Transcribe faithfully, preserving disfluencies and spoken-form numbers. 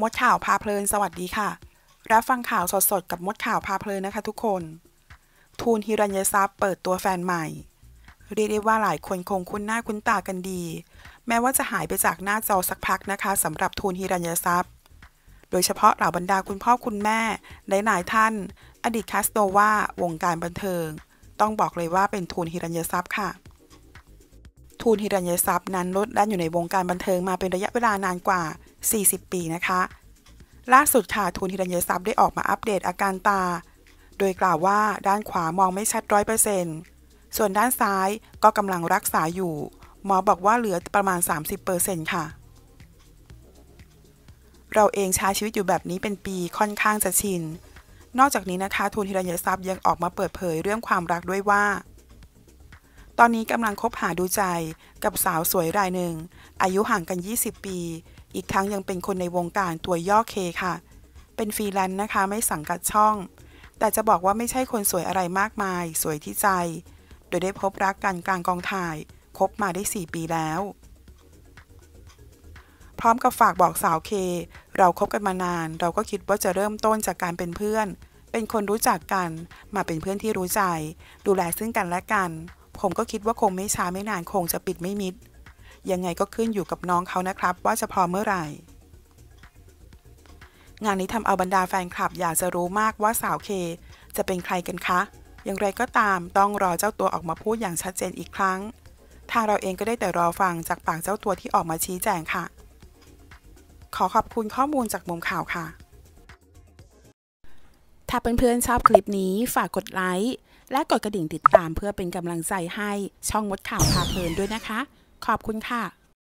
มดข่าวพาเพลินสวัสดีค่ะรับฟังข่าวสดๆกับมดข่าวพาเพลินนะคะทุกคนทูนหิรัญทรัพย์เปิดตัวแฟนใหม่เรียกได้ว่าหลายคนคงคุ้นหน้าคุ้นตากันดีแม้ว่าจะหายไปจากหน้าจอสักพักนะคะสำหรับทูนหิรัญทรัพย์โดยเฉพาะเหล่าบรรดาคุณพ่อคุณแม่หลายๆท่านอดีตคาสโนวาวงการบันเทิงต้องบอกเลยว่าเป็นทูนหิรัญทรัพย์ค่ะทูนหิรัญทรัพย์นั้นลดแล่นอยู่ในวงการบันเทิงมาเป็นระยะเวลานานกว่าสี่สิบปีนะคะล่าสุดค่ะทูนหิรัญทรัพย์ได้ออกมาอัปเดตอาการตาโดยกล่าวว่าด้านขวามองไม่ชัด ร้อยเปอร์เซ็นต์ ส่วนด้านซ้ายก็กำลังรักษาอยู่หมอบอกว่าเหลือประมาณ สามสิบเปอร์เซ็นต์ ค่ะเราเองใช้ชีวิตอยู่แบบนี้เป็นปีค่อนข้างจะชินนอกจากนี้นะคะทูนหิรัญทรัพย์ยังออกมาเปิดเผยเรื่องความรักด้วยว่าตอนนี้กำลังคบหาดูใจกับสาวสวยรายหนึ่งอายุห่างกันยี่สิบปีอีกทั้งยังเป็นคนในวงการตัวย่อเคค่ะเป็นฟรีแลนซ์นะคะไม่สังกัดช่องแต่จะบอกว่าไม่ใช่คนสวยอะไรมากมายสวยที่ใจโดยได้พบรักกันกลางกองถ่ายคบมาได้สี่ปีแล้วพร้อมกับฝากบอกสาวเคเราคบกันมานานเราก็คิดว่าจะเริ่มต้นจากการเป็นเพื่อนเป็นคนรู้จักกันมาเป็นเพื่อนที่รู้ใจดูแลซึ่งกันและกันผมก็คิดว่าคงไม่ช้าไม่นานคงจะปิดไม่มิดยังไงก็ขึ้นอยู่กับน้องเขานะครับว่าจะพร้อมเมื่อไหร่งานนี้ทำเอาบรรดาแฟนคลับอยากจะรู้มากว่าสาวเคจะเป็นใครกันคะอย่างไรก็ตามต้องรอเจ้าตัวออกมาพูดอย่างชัดเจนอีกครั้งทางเราเองก็ได้แต่รอฟังจากปากเจ้าตัวที่ออกมาชี้แจงค่ะขอขอบคุณข้อมูลจากมุมข่าวค่ะถ้าเพื่อนๆชอบคลิปนี้ฝากกดไลค์และกดกระดิ่งติดตามเพื่อเป็นกำลังใจให้ช่องมดข่าวพาเพลินด้วยนะคะขอบคุณค่ะ